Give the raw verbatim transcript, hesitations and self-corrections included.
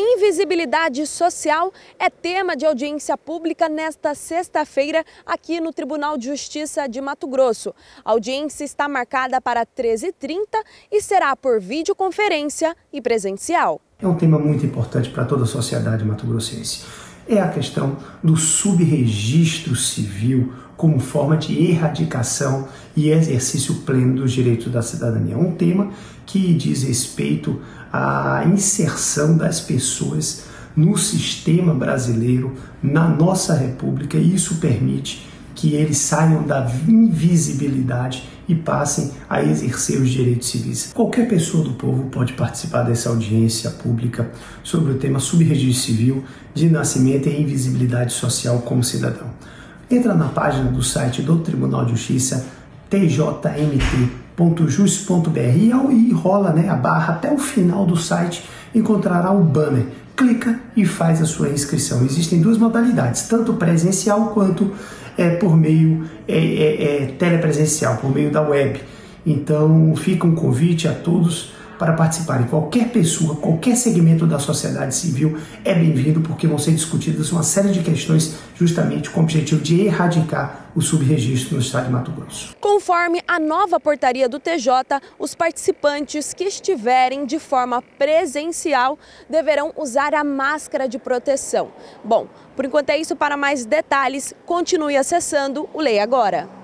A invisibilidade social é tema de audiência pública nesta sexta-feira aqui no Tribunal de Justiça de Mato Grosso. A audiência está marcada para treze e trinta e será por videoconferência e presencial. É um tema muito importante para toda a sociedade mato-grossense. É a questão do subregistro civil como forma de erradicação e exercício pleno dos direitos da cidadania. É um tema que diz respeito à inserção das pessoas no sistema brasileiro, na nossa república, e isso permite que eles saiam da invisibilidade e passem a exercer os direitos civis. Qualquer pessoa do povo pode participar dessa audiência pública sobre o tema subregistro civil de nascimento e invisibilidade social como cidadão. Entra na página do site do Tribunal de Justiça, t j m t ponto jus ponto b r, e rola né, a barra até o final do site, encontrará o banner. Clica e faz a sua inscrição. Existem duas modalidades, tanto presencial quanto é, por meio é, é, é, telepresencial, por meio da web. Então fica um convite a todos para participarem. Qualquer pessoa, qualquer segmento da sociedade civil é bem-vindo, porque vão ser discutidas uma série de questões justamente com o objetivo de erradicar o subregistro no estado de Mato Grosso. Conforme a nova portaria do T J, os participantes que estiverem de forma presencial deverão usar a máscara de proteção. Bom, por enquanto é isso. Para mais detalhes, continue acessando o Lei Agora.